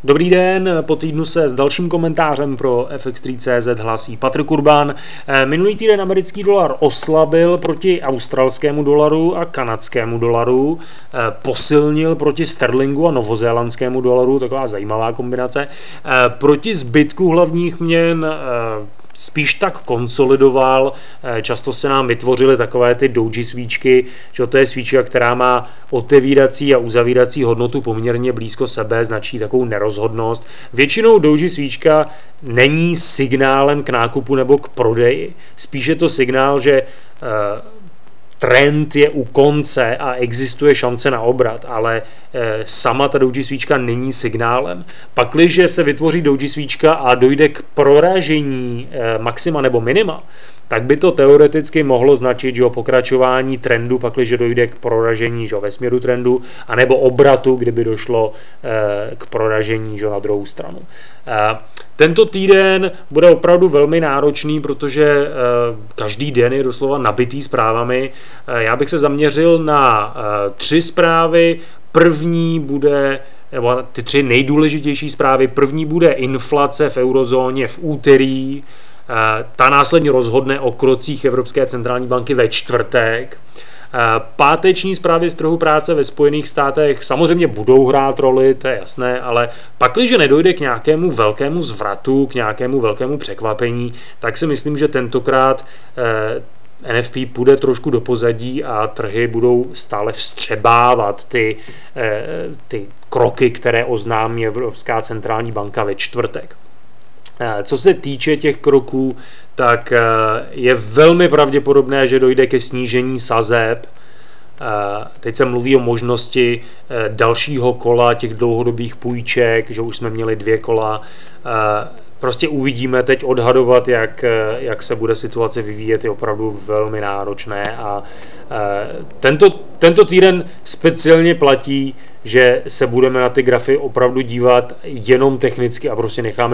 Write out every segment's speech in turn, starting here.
Dobrý den, po týdnu se s dalším komentářem pro FX3.cz hlásí Patrik Urban. Minulý týden americký dolar oslabil proti australskému dolaru a kanadskému dolaru, posilnil proti sterlingu a novozélandskému dolaru, taková zajímavá kombinace. Proti zbytku hlavních měn spíš tak konsolidoval, často se nám vytvořily takové ty doji svíčky, že to je svíčka, která má otevírací a uzavírací hodnotu poměrně blízko sebe, značí takovou nerozhodnost. Většinou doji svíčka není signálem k nákupu nebo k prodeji, spíš je to signál, že trend je u konce a existuje šance na obrat, ale sama ta doji svíčka není signálem. Pakliže se vytvoří doji svíčka a dojde k proražení maxima nebo minima, tak by to teoreticky mohlo značit, že o pokračování trendu, pakliže dojde k proražení, že ve směru trendu, anebo obratu, kdyby došlo k proražení, že na druhou stranu. Tento týden bude opravdu velmi náročný, protože každý den je doslova nabitý zprávami. Já bych se zaměřil na 3 zprávy. První bude, nebo ty 3 nejdůležitější zprávy. První bude inflace v eurozóně v úterý. Ta následně rozhodne o krocích Evropské centrální banky ve čtvrtek. Páteční zprávy z trhu práce ve Spojených státech samozřejmě budou hrát roli, to je jasné, ale pakliže nedojde k nějakému velkému zvratu, k nějakému velkému překvapení, tak si myslím, že tentokrát NFP půjde trošku do pozadí a trhy budou stále vstřebávat ty kroky, které oznámí Evropská centrální banka ve čtvrtek. Co se týče těch kroků, tak je velmi pravděpodobné, že dojde ke snížení sazeb. Teď se mluví o možnosti dalšího kola těch dlouhodobých půjček, že už jsme měli 2 kola. Prostě uvidíme, teď odhadovat, jak se bude situace vyvíjet, je opravdu velmi náročné a tento týden speciálně platí, že se budeme na ty grafy opravdu dívat jenom technicky a prostě necháme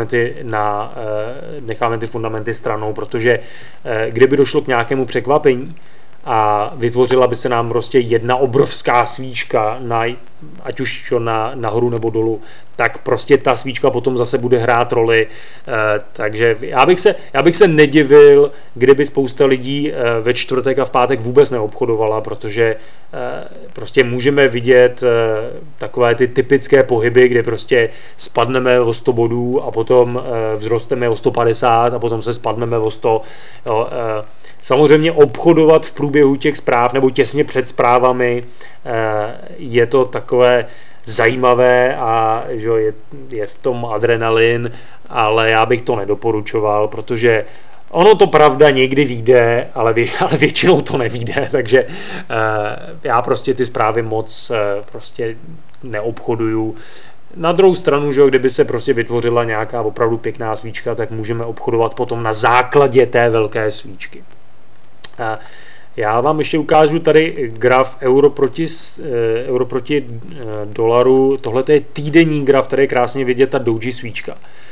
ty fundamenty stranou, protože kdyby došlo k nějakému překvapení a vytvořila by se nám prostě jedna obrovská svíčka, ať už nahoru nebo dolů, tak prostě ta svíčka potom zase bude hrát roli. Takže já bych se nedivil, kdyby spousta lidí ve čtvrtek a v pátek vůbec neobchodovala, protože prostě můžeme vidět takové ty typické pohyby, kde prostě spadneme o 100 bodů a potom vzrosteme o 150 a potom se spadneme o 100. Jo. Samozřejmě obchodovat v průběhu těch zpráv nebo těsně před zprávami je to takové zajímavé a že je v tom adrenalin, ale já bych to nedoporučoval, protože ono to pravda někdy vyjde, ale většinou to nevyjde, takže já prostě ty zprávy moc prostě neobchoduju. Na druhou stranu, že kdyby se prostě vytvořila nějaká opravdu pěkná svíčka, tak můžeme obchodovat potom na základě té velké svíčky. Já vám ještě ukážu tady graf euro proti dolaru. Tohle je týdenní graf, tady je krásně vidět ta doji svíčka.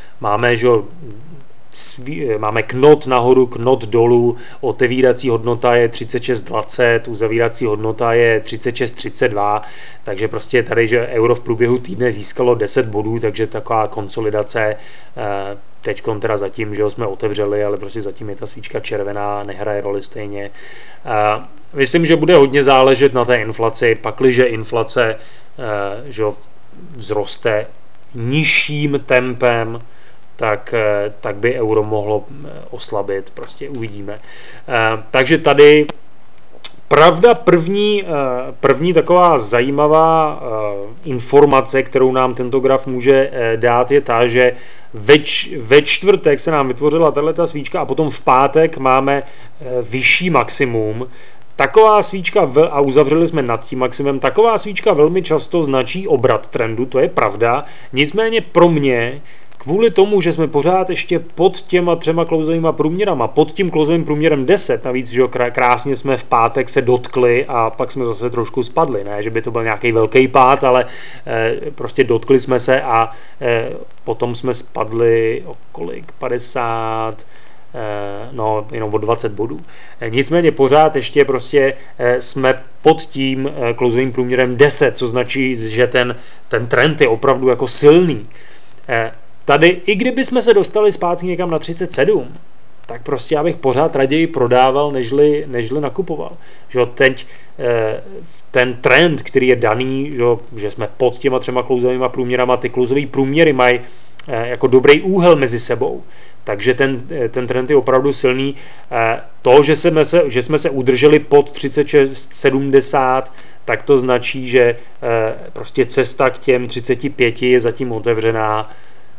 Máme knot nahoru, knot dolů, otevírací hodnota je 36,20, uzavírací hodnota je 36,32, takže prostě tady, že euro v průběhu týdne získalo 10 bodů, takže taková konsolidace. Teď teda zatím, že jsme otevřeli, ale prostě zatím je ta svíčka červená, nehraje roli stejně. Myslím, že bude hodně záležet na té inflaci, pakliže inflace že vzroste nižším tempem, tak by euro mohlo oslabit, prostě uvidíme. Takže tady pravda, první taková zajímavá informace, kterou nám tento graf může dát, je ta, že ve čtvrtek se nám vytvořila tato svíčka a potom v pátek máme vyšší maximum. Taková svíčka, a uzavřeli jsme nad tím maximem, taková svíčka velmi často značí obrat trendu, to je pravda, nicméně pro mě, kvůli tomu, že jsme pořád ještě pod těma 3 klouzovými průměrama, pod tím klouzovým průměrem 10, navíc, že krásně jsme v pátek se dotkli a pak jsme zase trošku spadli, ne, že by to byl nějaký velký pád, ale prostě dotkli jsme se a potom jsme spadli o kolik, 50, no, jenom o 20 bodů. Nicméně pořád ještě prostě jsme pod tím klouzovým průměrem 10, co značí, že ten trend je opravdu jako silný. Tady, i kdyby jsme se dostali zpátky někam na 37, tak prostě já bych pořád raději prodával, nežli nakupoval. Že teď ten trend, který je daný, že jsme pod těma 3 klouzovými průměrama, ty klouzové průměry mají jako dobrý úhel mezi sebou. Takže ten trend je opravdu silný. To, že jsme se udrželi pod 36,70, tak to značí, že prostě cesta k těm 35 je zatím otevřená.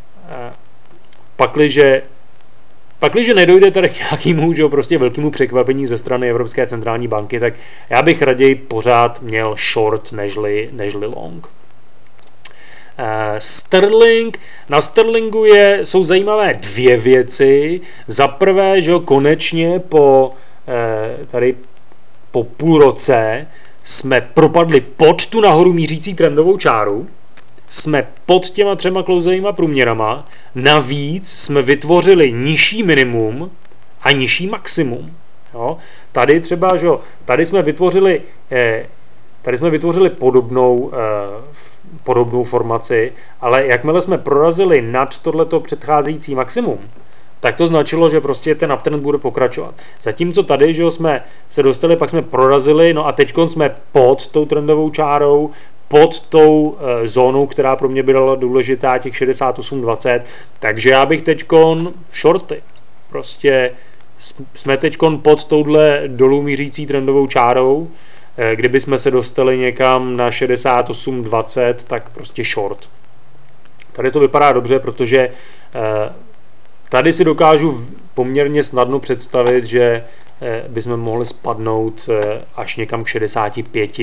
Pakliže nedojde tady k nějakému prostě velkému překvapení ze strany Evropské centrální banky, tak já bych raději pořád měl short nežli long. Sterling. Na Sterlingu jsou zajímavé 2 věci. Za prvé, že konečně po půl roce jsme propadli pod tu nahoru mířící trendovou čáru. Jsme pod těma 3 klouzovými průměrama. Navíc jsme vytvořili nižší minimum a nižší maximum. Jo? Tady třeba, že tady jsme vytvořili podobnou formaci, ale jakmile jsme prorazili nad tohleto předcházející maximum, tak to značilo, že prostě ten uptrend bude pokračovat. Zatímco tady, že jsme se dostali, pak jsme prorazili, no a teď jsme pod tou trendovou čárou, pod tou zónou, která pro mě byla důležitá, těch 68,20, takže já bych teďkon shorty. Prostě jsme teďkon pod touhle dolů mířící trendovou čárou. Kdyby jsme se dostali někam na 68,20, tak prostě short. Tady to vypadá dobře, protože tady si dokážu poměrně snadno představit, že bychom mohli spadnout až někam k 65.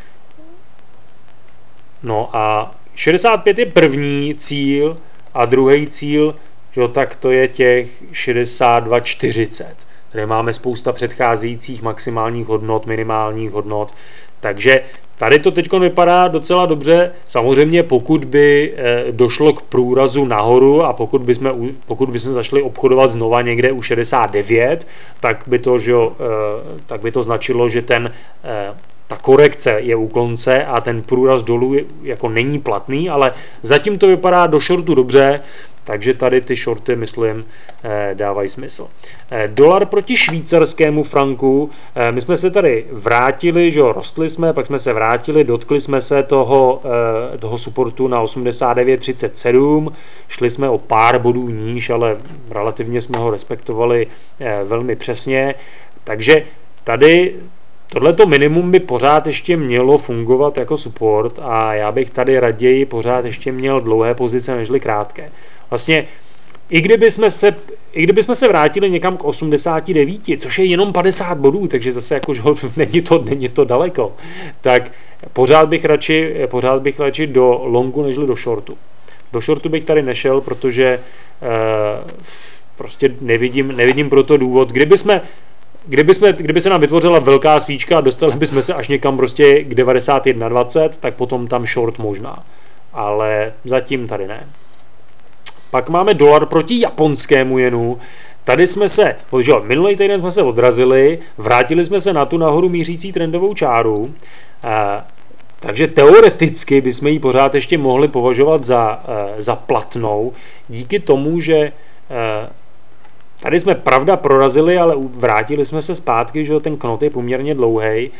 No a 65 je první cíl a druhý cíl, že tak to je těch 62,40. Tady máme spousta předcházejících maximálních hodnot, minimálních hodnot, takže tady to teď vypadá docela dobře. Samozřejmě pokud by došlo k průrazu nahoru a pokud bychom začali obchodovat znova někde u 69, tak by to značilo, že ta korekce je u konce a ten průraz dolů jako není platný, ale zatím to vypadá do shortu dobře, takže tady ty shorty, myslím, dávají smysl. Dolar proti švýcarskému franku. My jsme se tady vrátili, že rostli jsme, pak jsme se vrátili, dotkli jsme se toho supportu na 89,37, šli jsme o pár bodů níž, ale relativně jsme ho respektovali velmi přesně, takže tady tohleto minimum by pořád ještě mělo fungovat jako support a já bych tady raději pořád ještě měl dlouhé pozice nežli krátké. Vlastně i kdybychom se vrátili někam k 89, což je jenom 50 bodů, takže zase jako není to daleko, tak pořád bych radši do longu nežli do shortu. Do shortu bych tady nešel, protože prostě nevidím pro to důvod. Kdyby se nám vytvořila velká svíčka a dostali bychom se až někam prostě k 91,20, tak potom tam short možná. Ale zatím tady ne. Pak máme dolar proti japonskému jenu. Tady jsme se, minulý týden jsme se odrazili, vrátili jsme se na tu nahoru mířící trendovou čáru, takže teoreticky bychom ji pořád ještě mohli považovat za platnou, díky tomu, že tady jsme pravda prorazili, ale vrátili jsme se zpátky, že ten knot je poměrně dlouhý.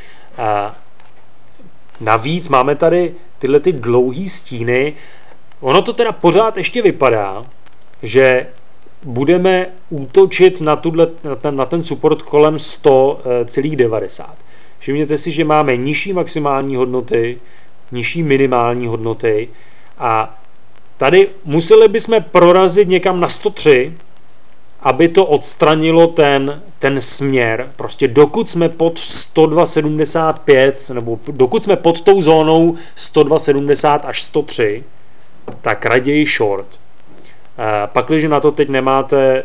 Navíc máme tady tyhle ty dlouhý stíny. Ono to teda pořád ještě vypadá, že budeme útočit na ten support kolem 100,90. Všimněte si, že máme nižší maximální hodnoty, nižší minimální hodnoty a tady museli bychom prorazit někam na 103, aby to odstranilo ten směr. Prostě dokud jsme pod 102,75 nebo dokud jsme pod tou zónou 102,70 až 103, tak raději short. Pakliže na to teď nemáte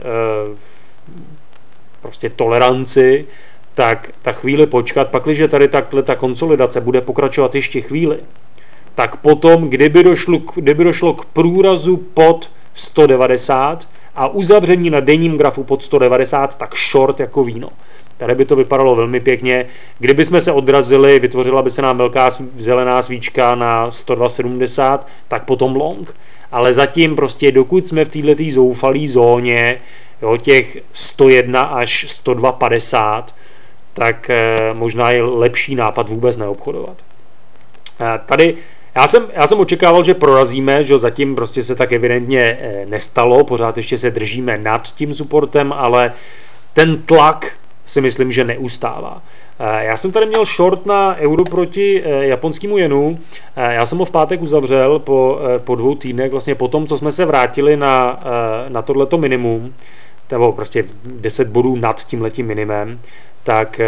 prostě toleranci, tak ta chvíli počkat, pakliže tady takhle ta konsolidace bude pokračovat ještě chvíli, tak potom, kdyby došlo k průrazu pod 190 a uzavření na denním grafu pod 190, tak short jako víno. Tady by to vypadalo velmi pěkně. Kdyby jsme se odrazili, vytvořila by se nám velká zelená svíčka na 102,70, tak potom long. Ale zatím prostě dokud jsme v této zoufalé zóně, jo, těch 101 až 102,50, tak možná je lepší nápad vůbec neobchodovat. Tady já jsem očekával, že prorazíme, že zatím prostě se tak evidentně nestalo, pořád ještě se držíme nad tím supportem, ale ten tlak si myslím, že neustává. Já jsem tady měl short na euro proti japonskému jenu, já jsem ho v pátek uzavřel po 2 týdnech, vlastně po tom, co jsme se vrátili na tohleto minimum, nebo prostě 10 bodů nad tímhletím minimem, tak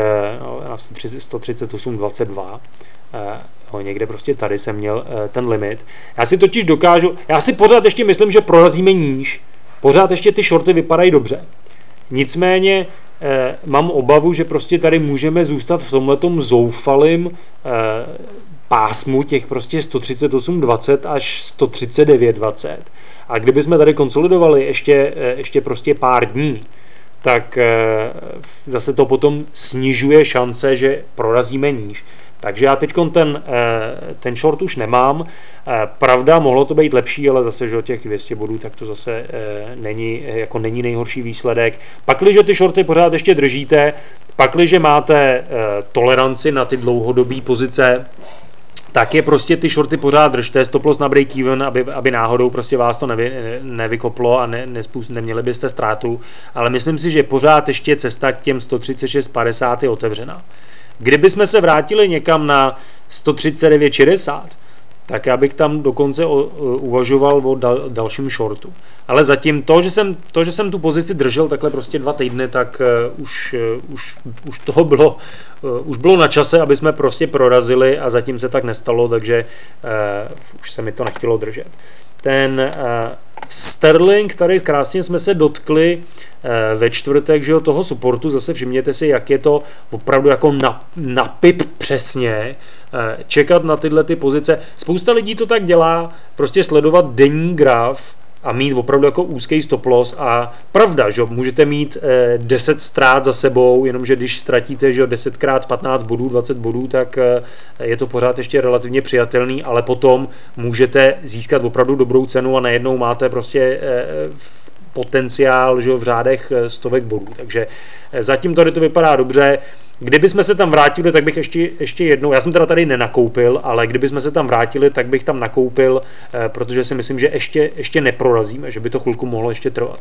138,22, někde prostě tady jsem měl ten limit. Já si pořád ještě myslím, že prorazíme níž, pořád ještě ty shorty vypadají dobře. Nicméně mám obavu, že prostě tady můžeme zůstat v tomhletom zoufalým pásmu těch prostě 138,20 až 139,20. A kdybychom tady konsolidovali ještě prostě pár dní, tak zase to potom snižuje šance, že prorazíme níž. Takže já teď ten short už nemám. Pravda, mohlo to být lepší, ale zase, že těch 200 bodů, tak to zase není nejhorší výsledek. Pakliže ty shorty pořád ještě držíte, pakliže máte toleranci na ty dlouhodobé pozice, tak je prostě ty shorty pořád držte, stop loss na break-even, aby náhodou prostě vás to nevykoplo a neměli byste ztrátu, ale myslím si, že pořád ještě cesta k těm 136,50 je otevřená. Kdybychom se vrátili někam na 139,60, tak já bych tam dokonce uvažoval o dalším shortu. Ale zatím to, že jsem tu pozici držel takhle prostě 2 týdny, tak už toho bylo na čase, aby jsme prostě prorazili a zatím se tak nestalo, takže už se mi to nechtělo držet. Ten sterling, tady krásně jsme se dotkli ve čtvrtek, že jo, toho supportu, zase všimněte si, jak je to opravdu jako na pip přesně, čekat na tyhle ty pozice. Spousta lidí to tak dělá, prostě sledovat denní graf a mít opravdu jako úzký stop loss a pravda, že můžete mít 10 ztrát za sebou, jenomže když ztratíte, že 10x15 bodů, 20 bodů, tak je to pořád ještě relativně přijatelný, ale potom můžete získat opravdu dobrou cenu a najednou máte prostě potenciál, že v řádech stovek bodů. Takže zatím tady to vypadá dobře. Kdybychom se tam vrátili, tak bych ještě jednou, já jsem teda tady nenakoupil, ale kdybychom se tam vrátili, tak bych tam nakoupil, protože si myslím, že ještě neprorazíme, že by to chvilku mohlo ještě trvat.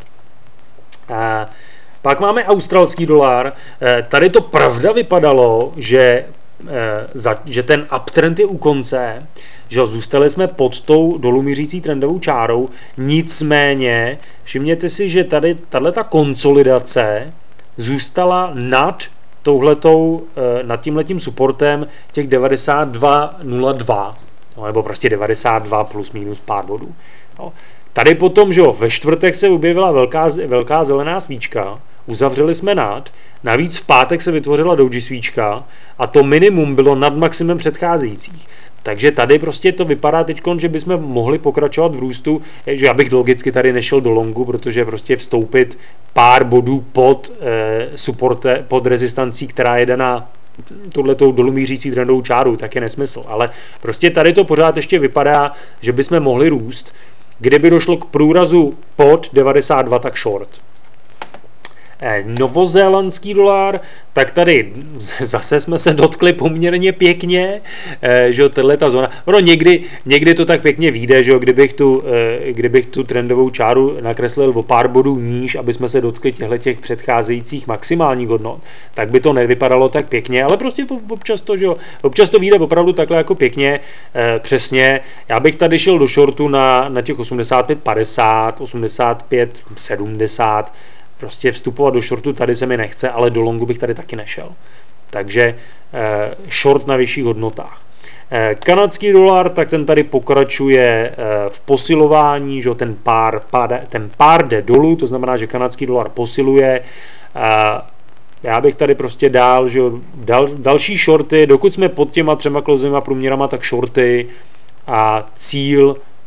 Pak máme australský dolar. Tady to pravda vypadalo, že ten uptrend je u konce, že zůstali jsme pod tou dolů mířící trendovou čárou, nicméně všimněte si, že tady tato konsolidace zůstala nad tímhletím supportem těch 92,02, nebo prostě 92 plus minus pár bodů. Tady potom, že ve čtvrtek se objevila velká zelená svíčka, uzavřeli jsme navíc v pátek se vytvořila doji svíčka a to minimum bylo nad maximem předcházejících. Takže tady prostě to vypadá teď, že bychom mohli pokračovat v růstu, že já bych logicky tady nešel do longu, protože prostě vstoupit pár bodů pod rezistancí, která jede na tuhletou dolů mířící trendovou čáru, tak je nesmysl. Ale prostě tady to pořád ještě vypadá, že bychom mohli růst. Kdyby došlo k průrazu pod 92, tak short. Novozélandský dolar, tak tady zase jsme se dotkli poměrně pěkně, že tato zóna, někdy to tak pěkně vyjde, že kdybych tu trendovou čáru nakreslil o pár bodů níž, aby jsme se dotkli těch předcházejících maximálních hodnot, tak by to nevypadalo tak pěkně, ale prostě občas to vyjde opravdu takhle jako pěkně, přesně. Já bych tady šel do shortu na těch 85,50, 85,70, prostě vstupovat do shortu tady se mi nechce, ale do longu bych tady taky nešel. Takže short na vyšších hodnotách. Kanadský dolar, tak ten tady pokračuje v posilování, že ten pár jde dolů, to znamená, že kanadský dolar posiluje. Já bych tady prostě další shorty, dokud jsme pod těma 3 klouzovými průměrama, tak shorty a cíl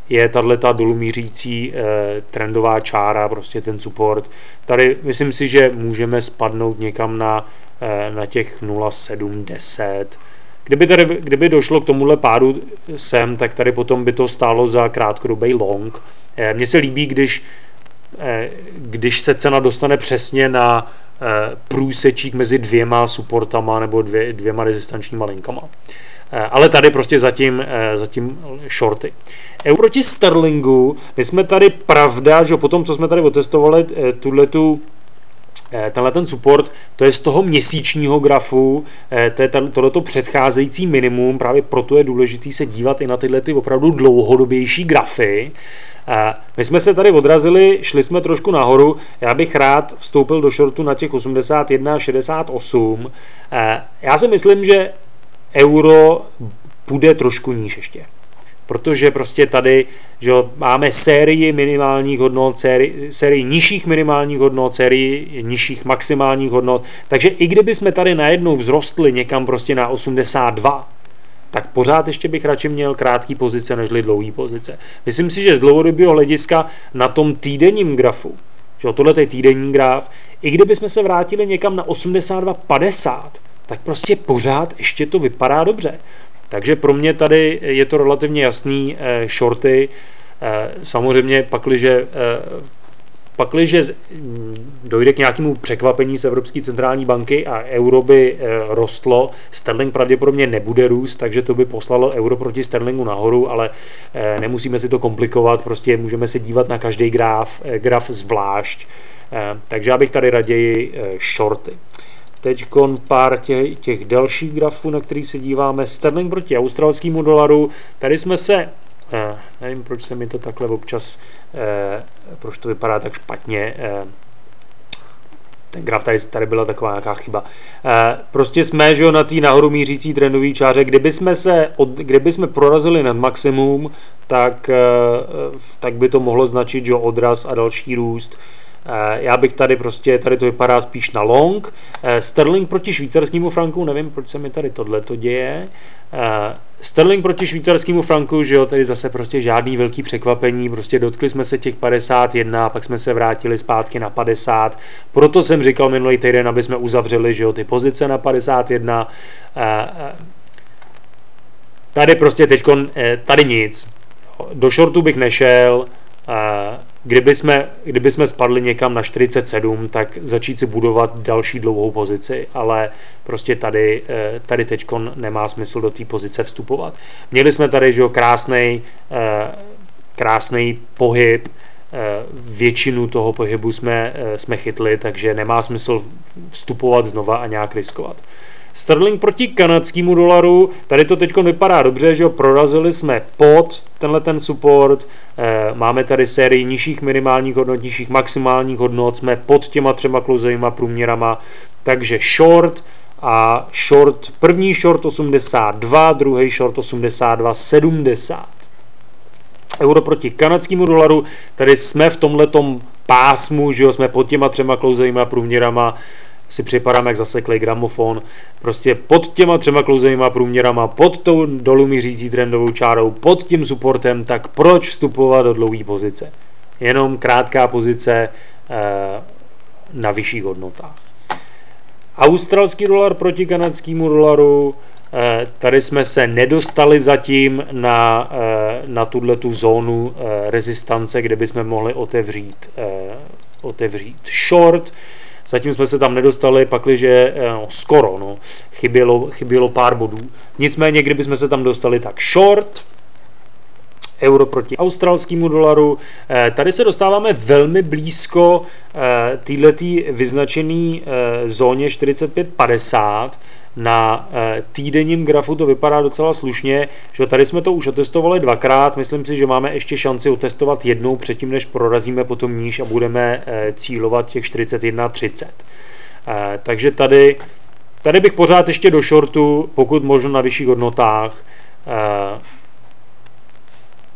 je tato dolů mířící trendová čára, prostě ten support. Tady myslím si, že můžeme spadnout někam na těch 0,710. Kdyby došlo k tomuhle pádu sem, tak tady potom by to stálo za krátkodobý long. Mně se líbí, když se cena dostane přesně na průsečík mezi dvěma supportama nebo dvěma rezistančníma linkama. Ale tady prostě zatím shorty. Euro proti sterlingu, my jsme tady, pravda, že po tom, co jsme tady otestovali tenhle ten support, to je z toho měsíčního grafu, to je tohleto předcházející minimum, právě proto je důležité se dívat i na tyhle ty opravdu dlouhodobější grafy. My jsme se tady odrazili, šli jsme trošku nahoru, já bych rád vstoupil do shortu na těch 81,68. Já si myslím, že euro půjde trošku níž ještě. Protože prostě tady, že máme sérii minimálních hodnot, sérii nižších minimálních hodnot, sérii nižších maximálních hodnot, takže i kdyby jsme tady najednou vzrostli někam prostě na 82, tak pořád ještě bych radši měl krátký pozice nežli dlouhý pozice. Myslím si, že z dlouhodobého hlediska na tom týdenním grafu, že tohle je týdenní graf, i kdyby jsme se vrátili někam na 82,50, tak prostě pořád ještě to vypadá dobře. Takže pro mě tady je to relativně jasný shorty. Samozřejmě pakliže dojde k nějakému překvapení z Evropské centrální banky a euro by rostlo, sterling pravděpodobně nebude růst, takže to by poslalo euro proti sterlingu nahoru, ale nemusíme si to komplikovat, prostě můžeme se dívat na každý graf zvlášť. Takže já bych tady raději shorty. Teď pár těch dalších grafů, na který se díváme. Sterling proti australskému dolaru. Tady jsme se, nevím, proč se mi to takhle občas, proč to vypadá tak špatně. Ten graf tady byla taková nějaká chyba. Prostě jsme, že na té nahoru mířící trendové čáře, kdyby jsme prorazili nad maximum, tak by to mohlo značit, že odraz a další růst. Já bych tady to vypadá spíš na long. Sterling proti švýcarskému franku, nevím, proč se mi tady tohleto děje. Sterling proti švýcarskému franku, že jo, tady zase prostě žádný velký překvapení, prostě dotkli jsme se těch 51, pak jsme se vrátili zpátky na 50, proto jsem říkal minulý týden, aby jsme uzavřeli, že jo, ty pozice na 51. Tady prostě teďkon, tady nic. Do shortu bych nešel. Kdyby jsme spadli někam na 47, tak začít si budovat další dlouhou pozici, ale prostě tady teďkon nemá smysl do té pozice vstupovat. Měli jsme tady, že jo, krásný pohyb, většinu toho pohybu jsme chytli, takže nemá smysl vstupovat znova a nějak riskovat. Sterling proti kanadskému dolaru, tady to teď vypadá dobře, že jo, prorazili jsme pod ten support, máme tady sérii nižších minimálních hodnot, nižších maximálních hodnot, jsme pod těma třema klouzovými průměrama, takže short a první short 82, druhý short 82,70. Euro proti kanadskému dolaru, tady jsme v tomhletom pásmu, že jo, jsme pod těma třema klouzovými průměrama, si připadám jak zaseklý gramofon, prostě pod těma třema klouzovými průměrama, pod tou dolů mířící trendovou čárou, pod tím supportem, tak proč vstupovat do dlouhé pozice? Jenom krátká pozice na vyšších hodnotách. Australský dolar proti kanadskému dolaru, tady jsme se nedostali zatím na tuhletu zónu rezistance, kde bychom mohli otevřít short. Zatím jsme se tam nedostali, pakliže skoro, chybělo pár bodů. Nicméně, kdybychom se tam dostali, tak short, euro proti australskému dolaru. Tady se dostáváme velmi blízko této vyznačené zóně 45,50. Na týdenním grafu to vypadá docela slušně, že tady jsme to už otestovali dvakrát, myslím si, že máme ještě šanci otestovat jednou předtím, než prorazíme potom níž a budeme cílovat těch 41,30. Takže tady bych pořád ještě do shortu, pokud možno na vyšších hodnotách.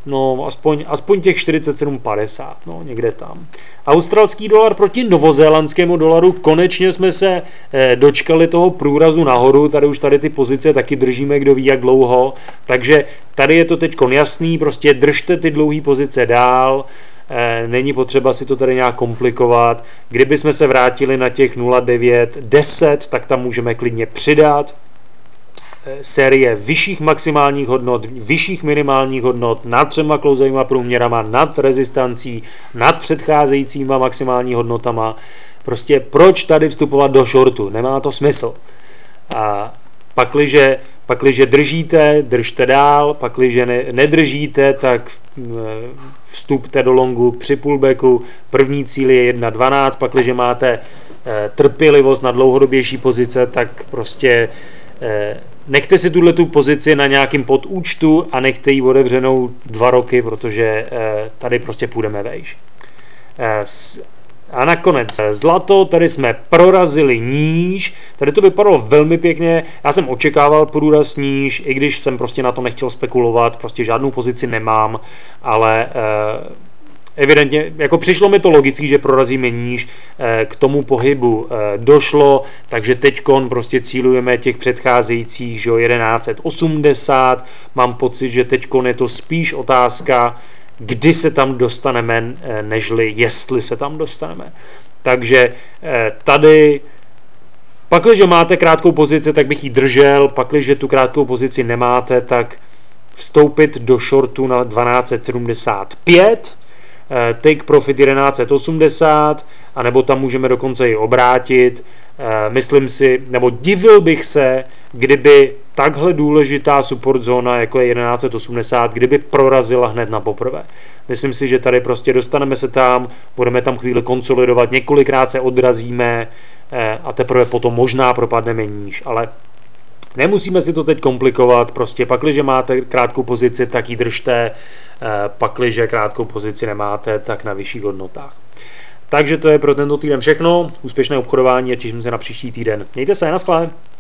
No, aspoň těch 47,50, no, někde tam. Australský dolar proti novozélandskému dolaru, konečně jsme se dočkali toho průrazu nahoru, tady ty pozice taky držíme, kdo ví jak dlouho, takže tady je to teď jasný, prostě držte ty dlouhé pozice dál, není potřeba si to tady nějak komplikovat. Kdyby jsme se vrátili na těch 0,910, tak tam můžeme klidně přidat. Série vyšších maximálních hodnot, vyšších minimálních hodnot, nad 3 klouzavými průměrama, nad rezistancí, nad předcházejícíma maximální hodnotama. Prostě proč tady vstupovat do shortu? Nemá to smysl. A pakliže držíte, držte dál, pakliže nedržíte, tak vstupte do longu při pullbacku. První cíl je 1,12, pakliže máte trpělivost na dlouhodobější pozice, tak prostě nechte si tu pozici na nějakým podúčtu a nechte ji otevřenou 2 roky, protože tady prostě půjdeme vejš. A nakonec zlato, tady jsme prorazili níž, tady to vypadalo velmi pěkně, já jsem očekával průraz níž, i když jsem prostě na to nechtěl spekulovat, prostě žádnou pozici nemám, ale evidentně, jako přišlo mi to logický, že prorazíme níž, k tomu pohybu došlo, takže teďkon prostě cílujeme těch předcházejících, že 1180, mám pocit, že teďkon je to spíš otázka, kdy se tam dostaneme, nežli jestli se tam dostaneme. Takže tady, pakliže máte krátkou pozici, tak bych ji držel, pakliže tu krátkou pozici nemáte, tak vstoupit do shortu na 1275, take profit 1180, anebo tam můžeme dokonce i obrátit. Myslím si, nebo divil bych se, kdyby takhle důležitá support zóna, jako je 1180, kdyby prorazila hned na poprvé. Myslím si, že tady prostě dostaneme se tam, budeme tam chvíli konsolidovat, několikrát se odrazíme a teprve potom možná propadneme níž, ale nemusíme si to teď komplikovat, prostě pakliže máte krátkou pozici, tak ji držte, pakliže krátkou pozici nemáte, tak na vyšších hodnotách. Takže to je pro tento týden všechno, úspěšné obchodování a těším se na příští týden. Mějte se, naschle.